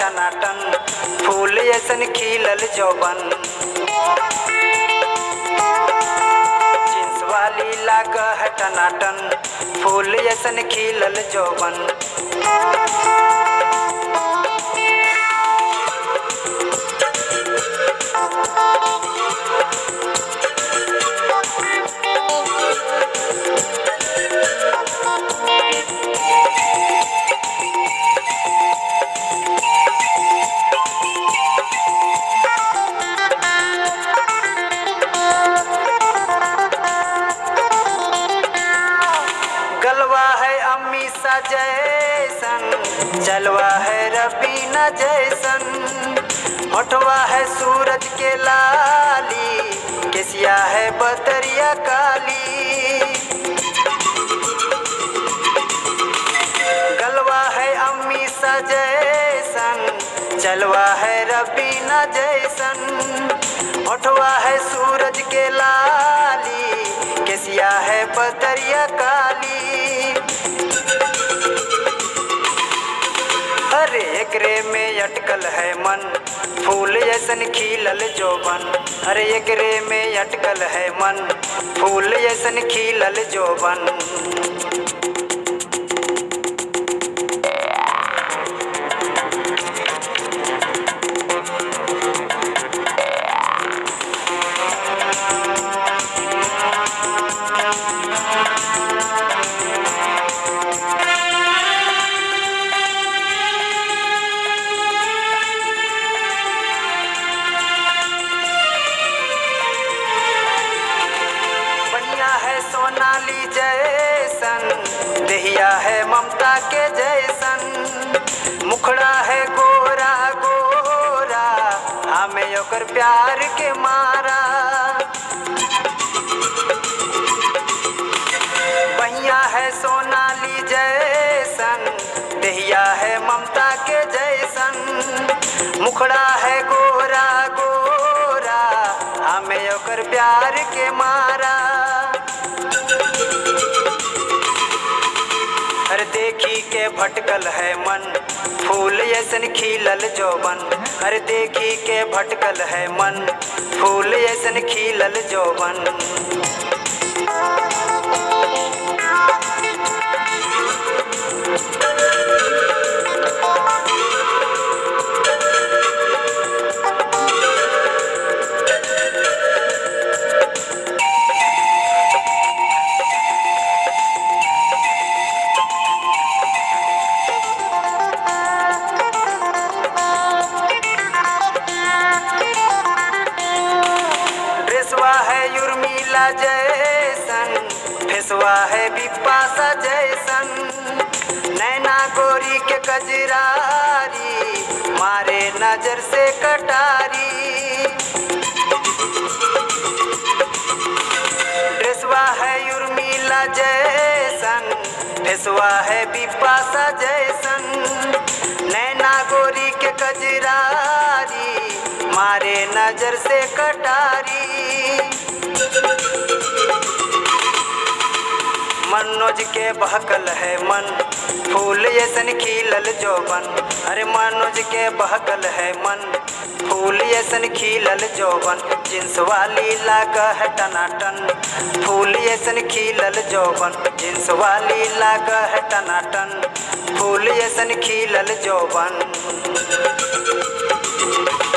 टनाटन, फूल ऐसन खिलल जौवन। जींस वाली लाग है टनाटन, फूल ऐसन खिलल जौवन। गलवा है अम्मी सा जैसन, चलवा है रबीना जैसन, होठवा है सूरज के लाली, केसिया है बदरिया काली। गलवा है अम्मी सा जैसन, चलवा है रबीना जैसन, होठवा है सूरज के लाली, केसिया है बदरिया काली। अरे एकरे में अटकल है मन, फूल ऐसन खिलल जौवन। अरे एकरे में अटकल है मन, फूल ऐसन खिलल जौवन। है सोनाली जैसन, देहिया है ममता के जैसन, मुखड़ा है गोरा गोरा, हमें ओकर प्यार के मारा। बहिया है सोनाली जैसन, देहिया है ममता के जैसन, मुखड़ा है गोरा गोरा, हमें ओकर प्यार के मारा। अरे देखी के भटकल है मन, फूल ऐसन खिलल जौवन। अरे देखी के भटकल है मन, फूल ऐसन खिलल जौवन। उर्मिला जैसन, फेसवा है बिपाशा जैसन, नैना गोरी के कजरारी, मारे नजर से कटारी। ड्रेसवा है उर्मिला जैसन, फेसवा है बिपाशा जैसन, नैना गोरी के कजरारी, मारे नजर से कटारी। मनोज के बहकल है मन, फूल ऐसन खिलल जौवन। अरे मनोज के बहकल है मन, फूल ऐसन खिलल जौवन। जींस वाली लाग है टनाटन, फूल ऐसन खिलल जौवन। जींस वाली लाग है टनाटन, फूल ऐसन खिलल जौवन।